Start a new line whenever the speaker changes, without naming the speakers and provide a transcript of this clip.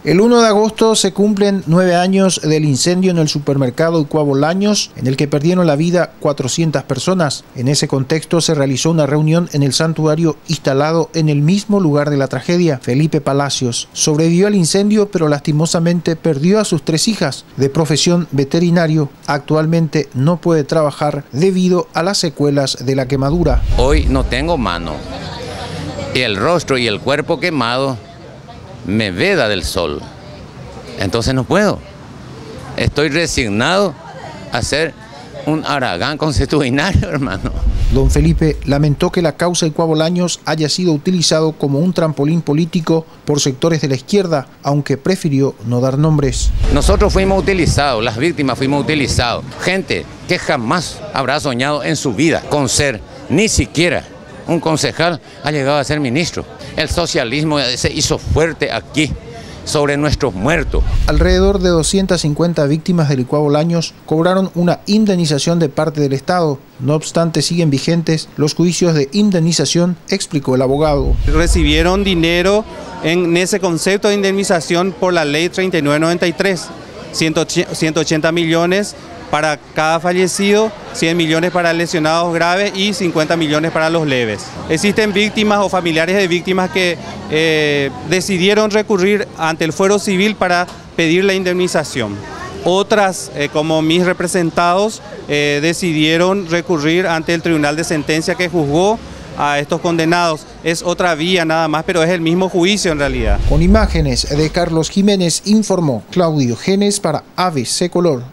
El 1 de agosto se cumplen 9 años del incendio en el supermercado Iquá Bolaños, en el que perdieron la vida 400 personas. En ese contexto se realizó una reunión en el santuario instalado en el mismo lugar de la tragedia. Felipe Palacios sobrevivió al incendio, pero lastimosamente perdió a sus 3 hijas. De profesión veterinario, actualmente no puede trabajar debido a las secuelas de la quemadura.
Hoy no tengo mano, y el rostro y el cuerpo quemado me veda del sol, entonces no puedo. Estoy resignado a ser un Aragán constitucionario, hermano.
Don Felipe lamentó que la causa Iquá Bolaños haya sido utilizado como un trampolín político por sectores de la izquierda, aunque prefirió no dar nombres.
Nosotros fuimos utilizados, las víctimas fuimos utilizados. Gente que jamás habrá soñado en su vida con ser ni siquiera un concejal ha llegado a ser ministro. El socialismo se hizo fuerte aquí, sobre nuestros muertos.
Alrededor de 250 víctimas del Iquá Bolaños cobraron una indemnización de parte del Estado. No obstante, siguen vigentes los juicios de indemnización, explicó el abogado.
Recibieron dinero en ese concepto de indemnización por la ley 3993, 180 millones para cada fallecido, 100 millones para lesionados graves y 50 millones para los leves. Existen víctimas o familiares de víctimas que decidieron recurrir ante el fuero civil para pedir la indemnización. Otras, como mis representados, decidieron recurrir ante el tribunal de sentencia que juzgó a estos condenados. Es otra vía nada más, pero es el mismo juicio en realidad.
Con imágenes de Carlos Jiménez, informó Claudio Genes para ABC Color.